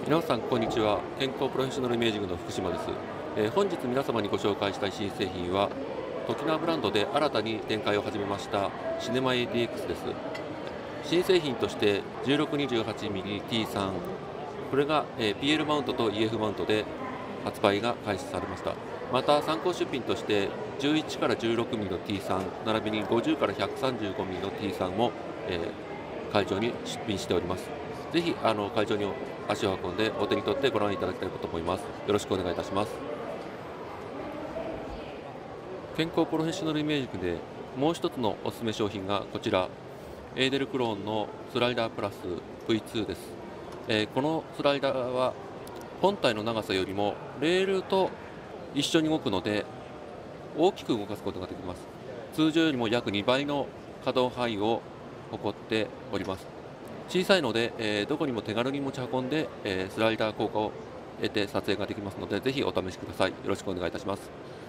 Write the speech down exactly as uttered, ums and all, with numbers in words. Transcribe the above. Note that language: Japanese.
皆さん、こんにちは。健康プロフェッショナルイメージングの福島です。えー本日皆様にご紹介したい新製品は、トキナブランドで新たに展開を始めましたシネマ エーディーエックス です。新製品として じゅうろくにじゅうはちミリティースリー、これが、えー ピーエル マウントと イーエフ マウントで発売が開始されました。また参考出品としてじゅういちからじゅうろくミリの ティースリー、並びにごじゅうからひゃくさんじゅうごミリの ティースリー も、えー会場に出品しております。ぜひあの会場に足を運んでお手に取ってご覧いただきたいと思います。よろしくお願いいたします。健康プロフェッショナルイメージングでもう一つのおすすめ商品がこちら、エーデルクローンのスライダープラス ブイツー です。えーこのスライダーは本体の長さよりもレールと一緒に動くので大きく動かすことができます。通常よりも約にばいの可動範囲を誇っております。小さいので、えーどこにも手軽に持ち運んで、えースライダー効果を得て撮影ができますので、ぜひお試しください。よろしくお願いいたします。